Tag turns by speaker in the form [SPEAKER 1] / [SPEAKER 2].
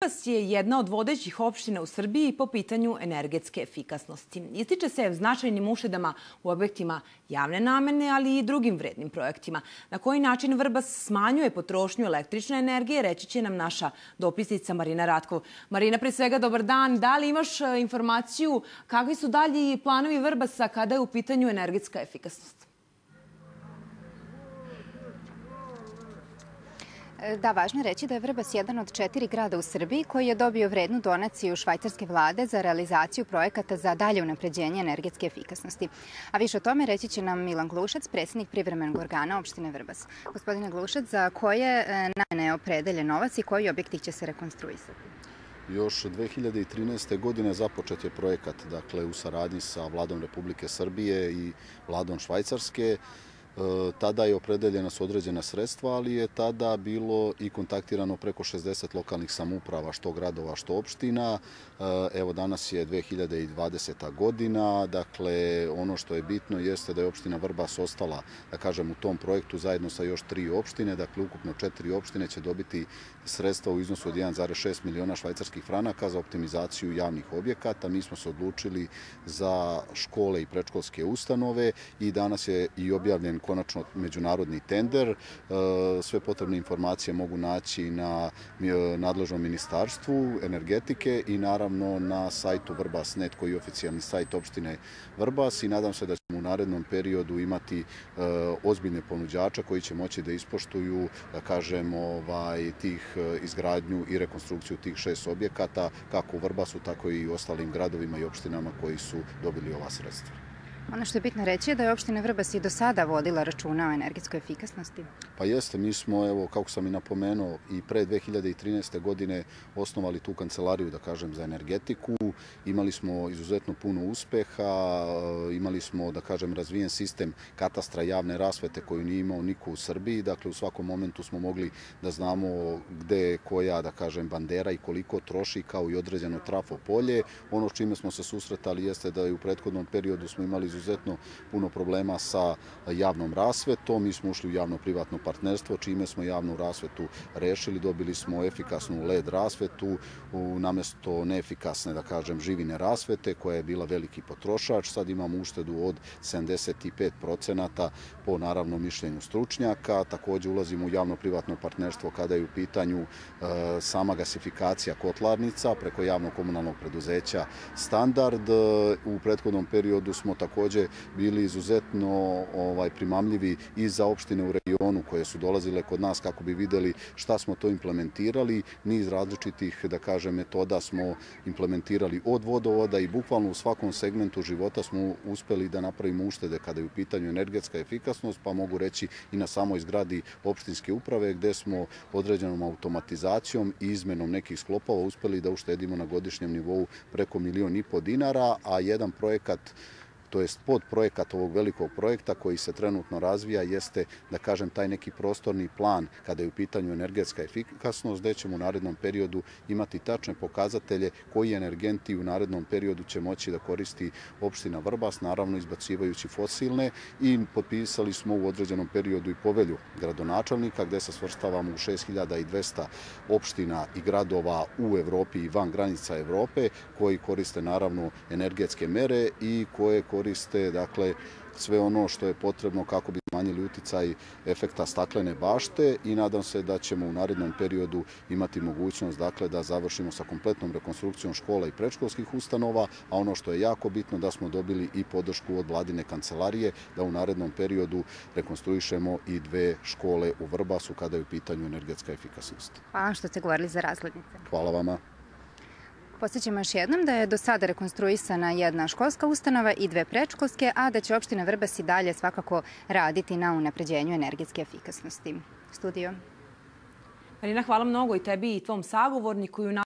[SPEAKER 1] Vrbas je jedna od vodećih opština u Srbiji po pitanju energetske efikasnosti. Ističe se značajnim uštedama u objektima javne namene, ali i drugim vrednim projektima. Na koji način Vrbas smanjuje potrošnju električne energije, reći će nam naša dopisnica Marina Ratkov. Marina, pre svega, dobar dan. Da li imaš informaciju kakvi su dalji planovi Vrbasa kada je u pitanju energetska efikasnost?
[SPEAKER 2] Da, važno je reći da je Vrbas jedan od 4 grada u Srbiji koji je dobio vrednu donaciju švajcarske vlade za realizaciju projekata za dalje unapređenje energetske efikasnosti. A više o tome reći će nam Milan Glušac, predsjednik privremenog organa opštine Vrbas. Gospodine Glušac, za koje namene je opredeljen novac i koji objekti će se rekonstruisati?
[SPEAKER 3] Još 2013. godine započet je projekat, dakle, u saradnji sa Vladom Republike Srbije i Vladom Švajcarske. Tada je opredeljena su određena sredstva, ali je tada bilo i kontaktirano preko 60 lokalnih samouprava, što gradova, što opština. Evo, danas je 2020. godina, dakle, ono što je bitno jeste da je opština Vrbas ostala, da kažem, u tom projektu zajedno sa još 3 opštine, dakle, ukupno 4 opštine će dobiti sredstva u iznosu od 1,6 miliona švajcarskih franaka za optimizaciju javnih objekata. Mi smo se odlučili za škole i predškolske ustanove i danas je i objavljen konačno međunarodni tender. Sve potrebne informacije mogu naći na nadležnom ministarstvu energetike i naravno na sajtu Vrbas.net koji je oficijalni sajt opštine Vrbas i nadam se da ćemo u narednom periodu imati ozbiljne ponuđača koji će moći da ispoštuju, da kažem, tih izgradnju i rekonstrukciju tih 6 objekata kako u Vrbasu, tako i u ostalim gradovima i opštinama koji su dobili ova sredstva.
[SPEAKER 2] Ono što je bitno reći je da je opština Vrbas i do sada vodila računa o energetskoj efikasnosti.
[SPEAKER 3] Pa jeste, mi smo, evo, kako sam i napomenuo, i pre 2013. godine osnovali tu kancelariju, da kažem, za energetiku. Imali smo izuzetno puno uspeha, imali smo, da kažem, razvijen sistem katastra javne rasvete koju nije imao niko u Srbiji. Dakle, u svakom momentu smo mogli da znamo gde je koja, da kažem, bandera i koliko troši, kao i određeno trafo polje. Ono s čime smo se susretali jeste da je u prethodnom periodu smo imali izuzetno puno problema sa javnom rasvetom. Mi smo ušli u javno-privatno partnerstvo, čime smo javnu rasvetu rešili. Dobili smo efikasnu LED rasvetu namesto neefikasne, da kažem, živine rasvete, koja je bila veliki potrošač. Sad imamo uštedu od 75% po, naravno, mišljenju stručnjaka. Također ulazimo u javno-privatno partnerstvo kada je u pitanju sama gasifikacija kotlarnica preko javno-komunalnog preduzeća Standard. U prethodnom periodu smo također bili izuzetno primamljivi i za opštine u regionu koje su dolazile kod nas kako bi videli šta smo to implementirali. Niz različitih, da kažem, metoda smo implementirali od vodovoda i bukvalno u svakom segmentu života smo uspeli da napravimo uštede kada je u pitanju energetska efikasnost, pa mogu reći i na samoj zgradi opštinske uprave gde smo određenom automatizacijom i izmenom nekih sklopova uspeli da uštedimo na godišnjem nivou preko 1,5 miliona dinara, a jedan projekat, to jest podprojekat ovog velikog projekta koji se trenutno razvija jeste, da kažem, taj neki prostorni plan kada je u pitanju energetska efikasnost, gde ćemo u narednom periodu imati tačne pokazatelje koji energenti u narednom periodu će moći da koristi opština Vrbas, naravno izbacivajući fosilne, i potpisali smo u određenom periodu i povelju gradonačelnika gde se svrstavamo u 6200 opština i gradova u Evropi i van granica Evrope koji koriste, naravno, energetske mere i koje koriste, dakle, sve ono što je potrebno kako bi smanjili uticaj efekta staklene bašte i nadam se da ćemo u narednom periodu imati mogućnost, dakle, da završimo sa kompletnom rekonstrukcijom škola i predškolskih ustanova, a ono što je jako bitno da smo dobili i podršku od vladine kancelarije da u narednom periodu rekonstruišemo i 2 škole u Vrbasu kada je u pitanju energetska efikasnost.
[SPEAKER 2] Hvala što ste govorili za razglednice.
[SPEAKER 3] Hvala vama.
[SPEAKER 2] Podsjećamo još jednom da je do sada rekonstruisana jedna školska ustanova i 2 predškolske, a da će opština Vrbas i dalje svakako raditi na unapređenju energetske efikasnosti. Studio.
[SPEAKER 1] Marina, hvala mnogo i tebi i tvom sagovorniku.